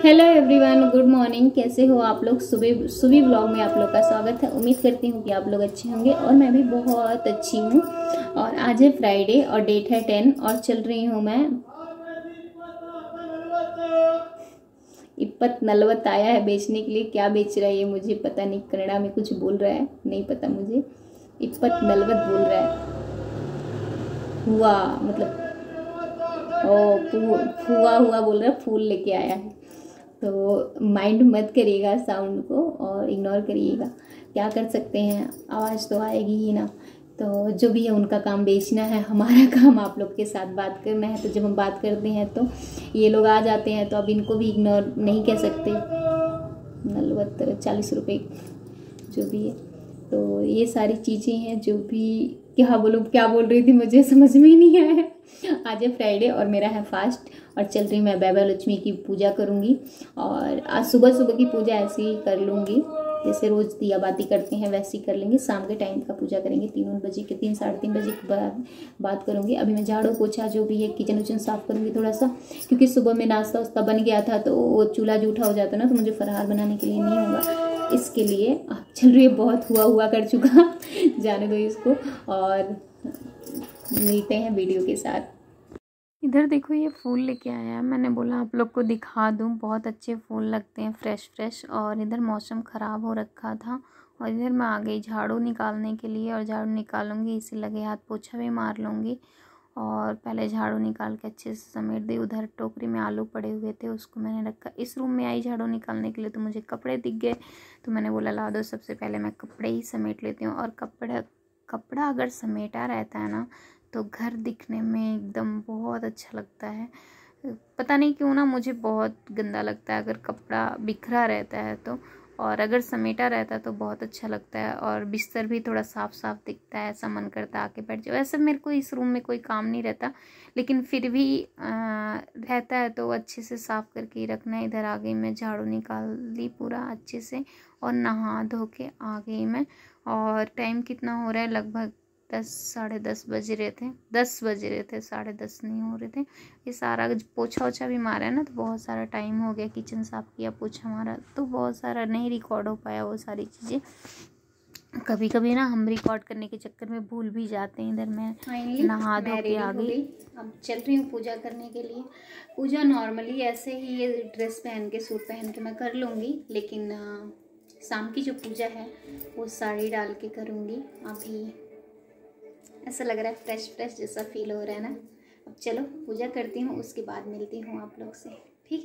Hello everyone, good morning. कैसे हो आप लोग? सुबह व्लॉग में आप लोग का स्वागत है। उम्मीद करती हूँ कि आप लोग अच्छे होंगे और मैं भी बहुत अच्छी हूँ। और आज है फ्राइडे और डेट है 10 और चल रही हूँ मैं। इप्पत नलवत आया है बेचने के लिए। क्या बेच रहा है ये मुझे पता नहीं, कन्नड़ा में कुछ बोल रहा है, नहीं पता मुझे। इप्पत नलवत बोल रहा है। हुआ मतलब फुआ हुआ बोल रहा है, फूल लेके आया है। तो माइंड मत करिएगा साउंड को और इग्नोर करिएगा। क्या कर सकते हैं, आवाज़ तो आएगी ही ना। तो जो भी है उनका काम बेचना है, हमारा काम आप लोग के साथ बात करना है। तो जब हम बात करते हैं तो ये लोग आ जाते हैं, तो अब इनको भी इग्नोर नहीं कह सकते। 40 रुपये जो भी है। तो ये सारी चीज़ें हैं जो भी, क्या बोल रही थी मुझे समझ में ही नहीं आया। आज है फ्राइडे और मेरा है फास्ट और चल रही मैं वैभव लक्ष्मी की पूजा करूँगी। और आज सुबह की पूजा ऐसे ही कर लूँगी, जैसे रोज़ दिया बाती करते हैं वैसे ही कर लेंगे। शाम के टाइम का पूजा करेंगे 3 बजे के 3 साढ़े 3 बजे के बाद बात करूँगी। अभी मैं झाड़ू पोछा जो भी है किचन उचन साफ़ करूँगी थोड़ा सा, क्योंकि सुबह में नाश्ता वास्ता बन गया था तो वो चूल्हा जूठा हो जाता ना, तो मुझे फरार बनाने के लिए नहीं होगा। इसके लिए चल रही है, बहुत हुआ कर चुका जाने दो इसको। और मिलते हैं वीडियो के साथ। इधर देखो ये फूल लेके आया है, मैंने बोला आप लोग को दिखा दूं। बहुत अच्छे फूल लगते हैं, फ्रेश। और इधर मौसम ख़राब हो रखा था और इधर मैं आ गई झाड़ू निकालने के लिए। और झाड़ू निकालूंगी, इसे लगे हाथ पोछा भी मार लूँगी। और पहले झाड़ू निकाल के अच्छे से समेट दी। उधर टोकरी में आलू पड़े हुए थे, उसको मैंने रखा। इस रूम में आई झाड़ू निकालने के लिए तो मुझे कपड़े दिख गए, तो मैंने बोला ला दो, सबसे पहले मैं कपड़े ही समेट लेती हूँ। और कपड़ा अगर समेटा रहता है ना तो घर दिखने में एकदम बहुत अच्छा लगता है। पता नहीं क्यों ना, मुझे बहुत गंदा लगता है अगर कपड़ा बिखरा रहता है तो। और अगर समेटा रहता है तो बहुत अच्छा लगता है। और बिस्तर भी थोड़ा साफ दिखता है, ऐसा मन करता है आके बैठ जाओ। वैसे मेरे को इस रूम में कोई काम नहीं रहता, लेकिन फिर भी रहता है तो अच्छे से साफ करके ही रखना है। इधर आ गई मैं, झाड़ू निकाल ली पूरा अच्छे से और नहा धो के आ गई मैं। और टाइम कितना हो रहा है, लगभग 10 साढ़े 10 बज रहे थे। 10 बज रहे थे, साढ़े 10 नहीं हो रहे थे। ये सारा पोछा ओछा भी मारा है ना, तो बहुत सारा टाइम हो गया। किचन साफ किया, पोछा मारा, तो बहुत सारा नहीं रिकॉर्ड हो पाया वो सारी चीज़ें। कभी कभी ना हम रिकॉर्ड करने के चक्कर में भूल भी जाते हैं। इधर मैं नहा धो के आ गई। अब चल रही हूँ पूजा करने के लिए। पूजा नॉर्मली ऐसे ही ये ड्रेस पहन के, सूट पहन के मैं कर लूँगी, लेकिन शाम की जो पूजा है वो साड़ी डाल के करूँगी। अभी ऐसा लग रहा है फ्रेश जैसा फील हो रहा है ना। अब चलो पूजा करती हूँ, उसके बाद मिलती हूँ आप लोग से, ठीक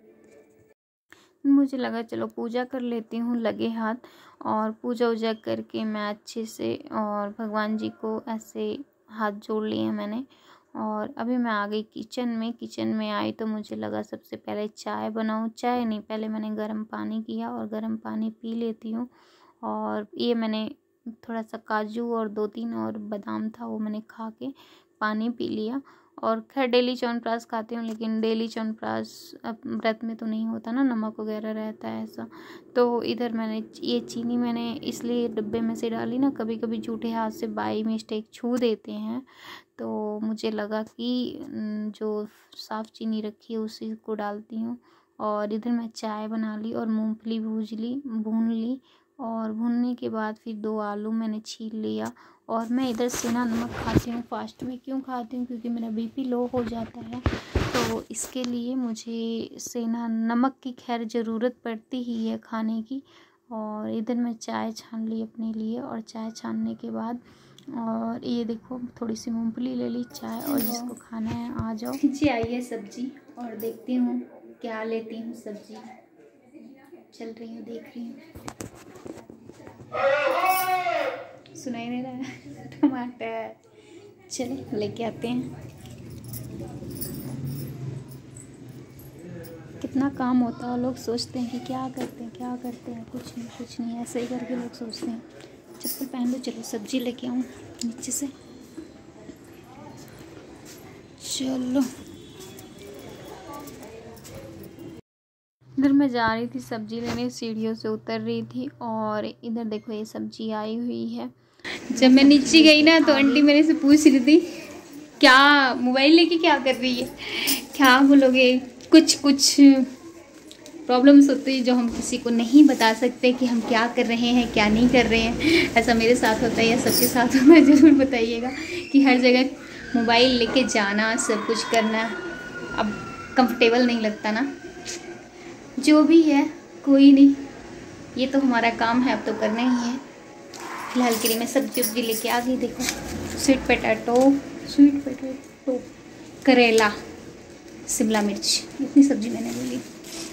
है। मुझे लगा चलो पूजा कर लेती हूँ लगे हाथ। और पूजा वूजा करके मैं अच्छे से, और भगवान जी को ऐसे हाथ जोड़ लिए मैंने। और अभी मैं आ गई किचन में आई तो मुझे लगा सबसे पहले चाय बनाऊँ। चाय नहीं, पहले मैंने गर्म पानी किया और गर्म पानी पी लेती हूँ। और ये मैंने थोड़ा सा काजू और 2-3 और बादाम था, वो मैंने खा के पानी पी लिया। और खैर डेली च्यवनप्राश खाती हूँ, लेकिन डेली च्यवनप्राश अब व्रत में तो नहीं होता ना, नमक वगैरह रहता है ऐसा। तो इधर मैंने ये चीनी मैंने इसलिए डब्बे में से डाली ना, कभी कभी झूठे हाथ से बाई मिस्टेक छू देते हैं, तो मुझे लगा कि जो साफ़ चीनी रखी है उसी को डालती हूँ। और इधर मैं चाय बना ली और मूँगफली भून ली। और भूनने के बाद फिर 2 आलू मैंने छील लिया। और मैं इधर सेंधा नमक खाती हूँ। फास्ट में क्यों खाती हूँ? क्योंकि मेरा बीपी लो हो जाता है, तो इसके लिए मुझे सेंधा नमक की खैर ज़रूरत पड़ती ही है खाने की। और इधर मैं चाय छान ली अपने लिए। और चाय छानने के बाद, और ये देखो थोड़ी सी मूँगफली ले ली चाय। और जिसको खाना है आ जाओ। नीचे आई है सब्जी और देखती हूँ क्या लेती हूँ सब्जी। चल रही हूँ, देख रही हूँ। सुनाई नहीं रहा है? टमाटर, चले लेके आते हैं। कितना काम होता है, लोग सोचते हैं कि क्या करते हैं। कुछ नहीं ऐसे ही करके लोग सोचते हैं। चप्पल पहन लो, चलो सब्जी लेके आऊँ नीचे से। चलो इधर मैं जा रही थी सब्जी लेने, सीढ़ियों से उतर रही थी। और इधर देखो ये सब्जी आई हुई है। जब मैं नीचे गई ना तो आंटी मेरे से पूछ रही थी क्या मोबाइल लेके क्या कर रही है, क्या बोलोगे, कुछ प्रॉब्लम्स होती है जो हम किसी को नहीं बता सकते कि हम क्या कर रहे हैं क्या नहीं कर रहे हैं। ऐसा मेरे साथ होता है या सबके साथ होता है, ज़रूर बताइएगा कि हर जगह मोबाइल लेके जाना, सब कुछ करना अब कंफर्टेबल नहीं लगता ना। जो भी है कोई नहीं, ये तो हमारा काम है, अब तो करना ही है। फिलहाल के लिए मैं सब्जी लेके आ गई। देखो स्वीट पोटैटो, करेला, शिमला मिर्च, इतनी सब्जी मैंने ले ली।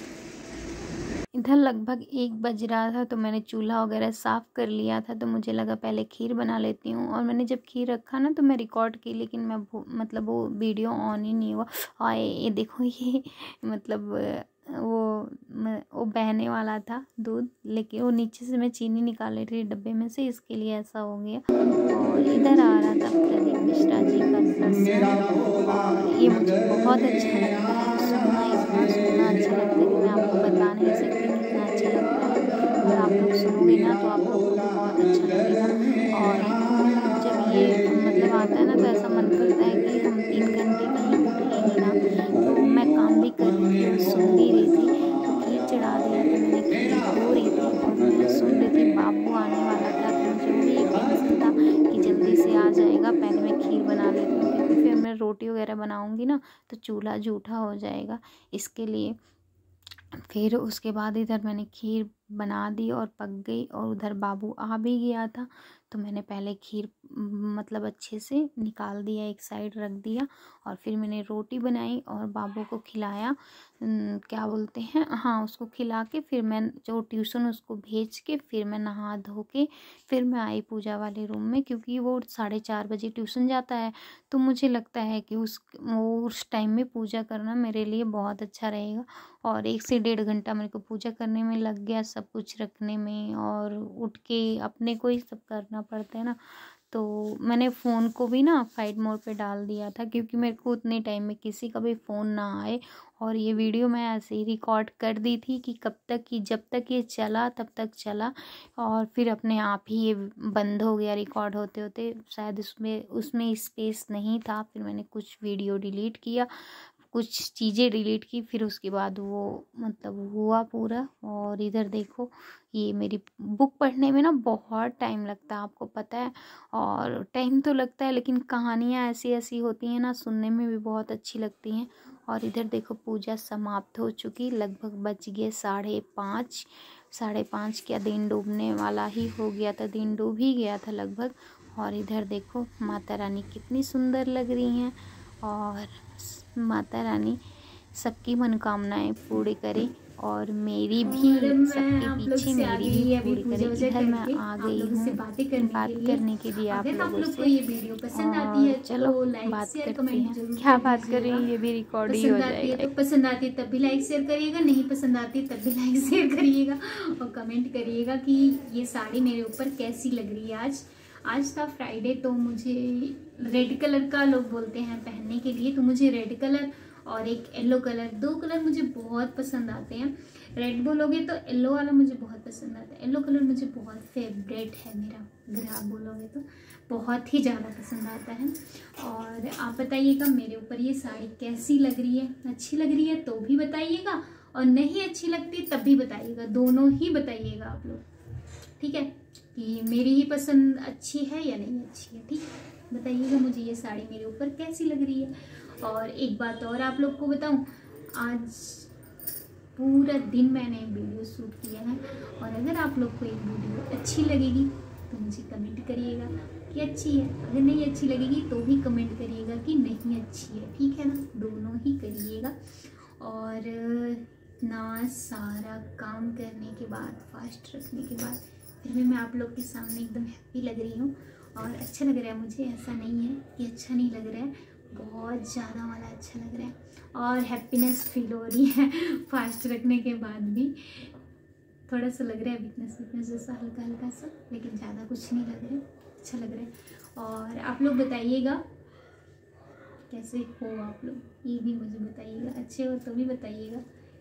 इधर लगभग 1 बज रहा था तो मैंने चूल्हा वगैरह साफ़ कर लिया था, तो मुझे लगा पहले खीर बना लेती हूँ। और मैंने जब खीर रखा ना तो मैं रिकॉर्ड की, लेकिन मैं मतलब वो वीडियो ऑन ही नहीं हुआ। और ये देखो ये मतलब वो बहने वाला था दूध, लेकिन वो नीचे से मैं चीनी निकाल रही थी डब्बे में से, इसके लिए ऐसा हो गया। और इधर आ रहा था प्रदीप मिश्रा जी का सत्संग, और ये मुझे बहुत अच्छा लगता है सुनना, इतना सुनना अच्छा लगता है कि मैं आपको बता नहीं सकती कितना अच्छा लगता है। और आप लोग सुनोगे ना तो आप लोग को भी बहुत अच्छा लगेगा। और जब ये मतलब आता है ना तो ऐसा मन करता है कि हम 3 घंटे कहीं उठे ही ना। तो मैं काम भी कर रही थी और सुन भी रही थी, तो खीर चढ़ा दिया था मैंने, खीर हो रही थी और मैं सुन रही थी। बाबू आने वाला था तो मुझे वही एक टेंशन था कि जल्दी से आ जाएगा, पहले मैं खीर बना लेती हूँ क्योंकि फिर मैं रोटी वगैरह बनाऊँगी ना तो चूल्हा जूठा हो जाएगा, इसके लिए। फिर उसके बाद इधर मैंने खीर बना दी और पक गई, और उधर बाबू आ भी गया था तो मैंने पहले खीर मतलब अच्छे से निकाल दिया, एक साइड रख दिया, और फिर मैंने रोटी बनाई और बाबू को खिलाया। क्या बोलते हैं, हाँ उसको खिला के फिर मैं जो ट्यूशन उसको भेज के फिर मैं नहा धो के फिर मैं आई पूजा वाले रूम में, क्योंकि वो 4:30 बजे ट्यूशन जाता है। तो मुझे लगता है कि उस टाइम में पूजा करना मेरे लिए बहुत अच्छा रहेगा। और 1 से 1.5 घंटा मेरे को पूजा करने में लग गया, सब कुछ रखने में, और उठ के अपने को ही सब करना पड़ता है ना। तो मैंने फ़ोन को भी ना फ्लाइट मोड पे डाल दिया था, क्योंकि मेरे को उतने टाइम में किसी का भी फ़ोन ना आए। और ये वीडियो मैं ऐसे ही रिकॉर्ड कर दी थी कि कब तक कि जब तक ये चला तब तक चला, और फिर अपने आप ही ये बंद हो गया रिकॉर्ड होते होते। शायद उसमें स्पेस नहीं था, फिर मैंने कुछ वीडियो डिलीट किया, कुछ चीज़ें डिलीट की, फिर उसके बाद वो मतलब हुआ पूरा। और इधर देखो ये मेरी बुक पढ़ने में ना बहुत टाइम लगता है, आपको पता है। और टाइम तो लगता है लेकिन कहानियाँ ऐसी ऐसी होती हैं ना, सुनने में भी बहुत अच्छी लगती हैं। और इधर देखो पूजा समाप्त हो चुकी, लगभग बज गए 5:30 क्या दिन डूबने वाला ही हो गया था, दिन डूब ही गया था लगभग। और इधर देखो माता रानी कितनी सुंदर लग रही हैं, और माता रानी सबकी मनोकामनाएं पूरी करे, और मेरी भी सबके पीछे मेरी भी पूरी करे। इधर मैं आ गई हूँ बात करने के लिए आप लोगों से। ये वीडियो पसंद आती है चलो बात करते हैं। क्या बात कर रही है, ये भी रिकॉर्ड ही हो जाएगा। तो पसंद आती है तब भी लाइक शेयर करिएगा, नहीं पसंद आती तब भी लाइक शेयर करिएगा, और कमेंट करिएगा कि ये साड़ी मेरे ऊपर कैसी लग रही है। आज था फ्राइडे, तो मुझे रेड कलर का लोग बोलते हैं पहनने के लिए, तो मुझे रेड कलर और एक येलो कलर, 2 कलर मुझे बहुत पसंद आते हैं। रेड बोलोगे तो येलो वाला मुझे बहुत पसंद आता है, येलो कलर मुझे बहुत फेवरेट है मेरा, अगर आप बोलोगे तो बहुत ही ज़्यादा पसंद आता है। और आप बताइएगा मेरे ऊपर ये साड़ी कैसी लग रही है, अच्छी लग रही है तो भी बताइएगा, और नहीं अच्छी लगती तब भी बताइएगा, दोनों ही बताइएगा आप लोग, ठीक है, कि मेरी ही पसंद अच्छी है या नहीं अच्छी है, ठीक है। बताइएगा मुझे ये साड़ी मेरे ऊपर कैसी लग रही है। और एक बात और आप लोग को बताऊं, आज पूरा दिन मैंने वीडियो शूट किया है, और अगर आप लोग को एक वीडियो अच्छी लगेगी तो मुझे कमेंट करिएगा कि अच्छी है, अगर नहीं अच्छी लगेगी तो भी कमेंट करिएगा कि नहीं अच्छी है, ठीक है ना, दोनों ही करिएगा। और ना सारा काम करने के बाद, फास्ट रखने के बाद फिर भी मैं आप लोग के सामने एकदम हैप्पी लग रही हूँ, और अच्छा लग रहा है मुझे, ऐसा नहीं है कि अच्छा नहीं लग रहा है, बहुत ज़्यादा वाला अच्छा लग रहा है, और हैप्पीनेस फील हो रही है फास्ट रखने के बाद भी। थोड़ा सा लग रहा है वीकनेस जैसा, हल्का हल्का सा, लेकिन ज़्यादा कुछ नहीं लग रहा है, अच्छा लग रहा है। और आप लोग बताइएगा कैसे हो आप लोग, ये भी मुझे बताइएगा, अच्छे हो तो भी बताइएगा,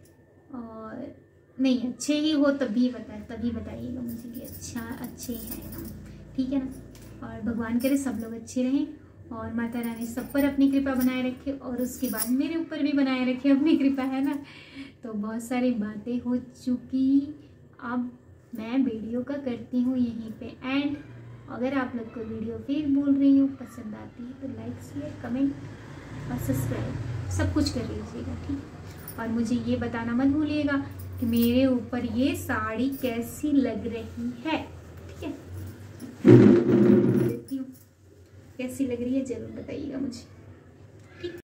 और नहीं अच्छे ही हो तभी बताइएगा मुझे कि अच्छे हैं हम, ठीक है ना। और भगवान करे सब लोग अच्छे रहें, और माता रानी सब पर अपनी कृपा बनाए रखे, और उसके बाद मेरे ऊपर भी बनाए रखे अपनी कृपा, है ना। तो बहुत सारी बातें हो चुकी, अब मैं वीडियो का करती हूँ यहीं पे एंड। अगर आप लोग को वीडियो फिर बोल रही हूँ पसंद आती है तो लाइक शेयर कमेंट और सब्सक्राइब सब कुछ कर लीजिएगा, ठीक। और मुझे ये बताना मत भूलिएगा कि मेरे ऊपर ये साड़ी कैसी लग रही है, ठीक है। देखती हूँ कैसी लग रही है, ज़रूर बताइएगा मुझे।